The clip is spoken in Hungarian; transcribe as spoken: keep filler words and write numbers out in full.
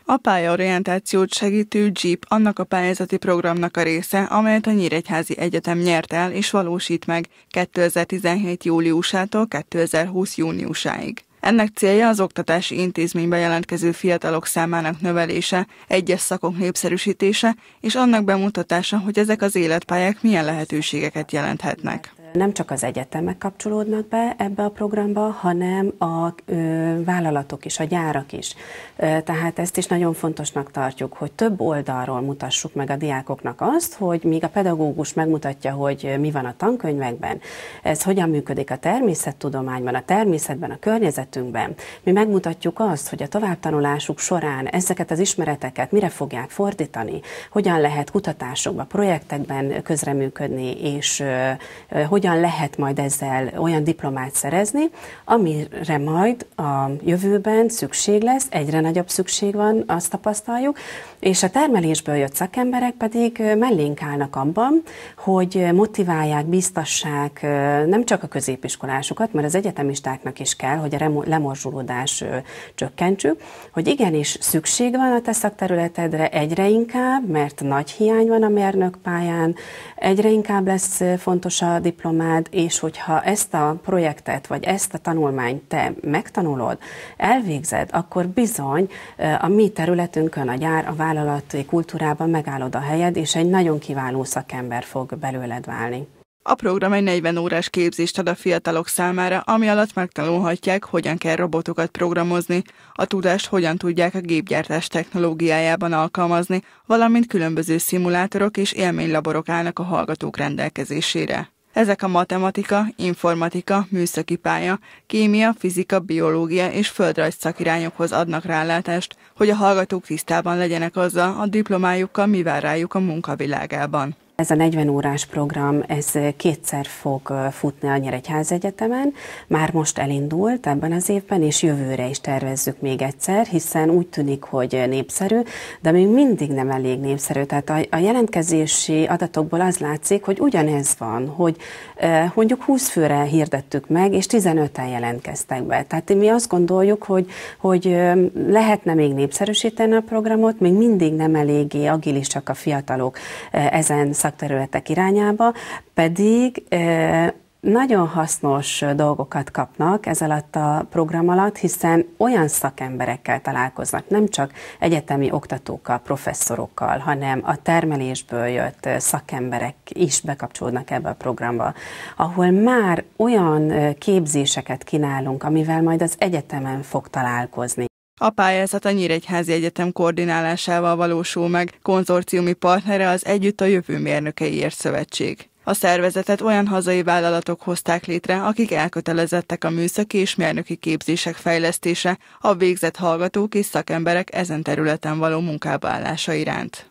A pályaorientációt segítő Jeep annak a pályázati programnak a része, amelyet a Nyíregyházi Egyetem nyert el és valósít meg kétezer-tizenhét júliusától kétezer-húsz júniusáig. Ennek célja az oktatási intézménybe jelentkező fiatalok számának növelése, egyes szakok népszerűsítése és annak bemutatása, hogy ezek az életpályák milyen lehetőségeket jelenthetnek. Nem csak az egyetemek kapcsolódnak be ebbe a programba, hanem a ö, vállalatok is, a gyárak is. Ö, tehát ezt is nagyon fontosnak tartjuk, hogy több oldalról mutassuk meg a diákoknak azt, hogy míg a pedagógus megmutatja, hogy mi van a tankönyvekben, ez hogyan működik a természettudományban, a természetben, a környezetünkben, mi megmutatjuk azt, hogy a továbbtanulásuk során ezeket az ismereteket mire fogják fordítani, hogyan lehet kutatásokban, projektekben közreműködni, és ö, ö, hogyan lehet majd ezzel olyan diplomát szerezni, amire majd a jövőben szükség lesz, egyre nagyobb szükség van, azt tapasztaljuk, és a termelésből jött szakemberek pedig mellénk állnak abban, hogy motiválják, biztassák nem csak a középiskolásokat, mert az egyetemistáknak is kell, hogy a lemorzsolódás csökkentsük, hogy igenis szükség van a te szakterületedre egyre inkább, mert nagy hiány van a mérnökpályán, egyre inkább lesz fontos a diplomád, és hogyha ezt a projektet, vagy ezt a tanulmányt te megtanulod, elvégzed, akkor bizony a mi területünkön, a gyár, a vállalati kultúrában megállod a helyed, és egy nagyon kiváló szakember fog belőled válni. A program egy negyven órás képzést ad a fiatalok számára, ami alatt megtanulhatják, hogyan kell robotokat programozni, a tudást hogyan tudják a gépgyártás technológiájában alkalmazni, valamint különböző szimulátorok és élménylaborok állnak a hallgatók rendelkezésére. Ezek a matematika, informatika, műszaki pálya, kémia, fizika, biológia és földrajz szakirányokhoz adnak rálátást, hogy a hallgatók tisztában legyenek azzal, a diplomájukkal mi vár rájuk a munkavilágában. Ez a negyven órás program, ez kétszer fog futni a Nyíregyházi Egyetemen, már most elindult ebben az évben, és jövőre is tervezzük még egyszer, hiszen úgy tűnik, hogy népszerű, de még mindig nem elég népszerű. Tehát a, a jelentkezési adatokból az látszik, hogy ugyanez van, hogy eh, mondjuk húsz főre hirdettük meg, és tizenöten jelentkeztek be. Tehát mi azt gondoljuk, hogy, hogy lehetne még népszerűsíteni a programot, még mindig nem eléggé agilisak a fiatalok eh, ezen szakterületek irányába, pedig e, nagyon hasznos dolgokat kapnak ez alatt a program alatt, hiszen olyan szakemberekkel találkoznak, nem csak egyetemi oktatókkal, professzorokkal, hanem a termelésből jött szakemberek is bekapcsolódnak ebbe a programba, ahol már olyan képzéseket kínálunk, amivel majd az egyetemen fog találkozni. A pályázat a Nyíregyházi Egyetem koordinálásával valósul meg, konzorciumi partnere az Együtt a Jövő Mérnökeiért Szövetség. A szervezetet olyan hazai vállalatok hozták létre, akik elkötelezettek a műszaki és mérnöki képzések fejlesztése, a végzett hallgatók és szakemberek ezen területen való munkába állása iránt.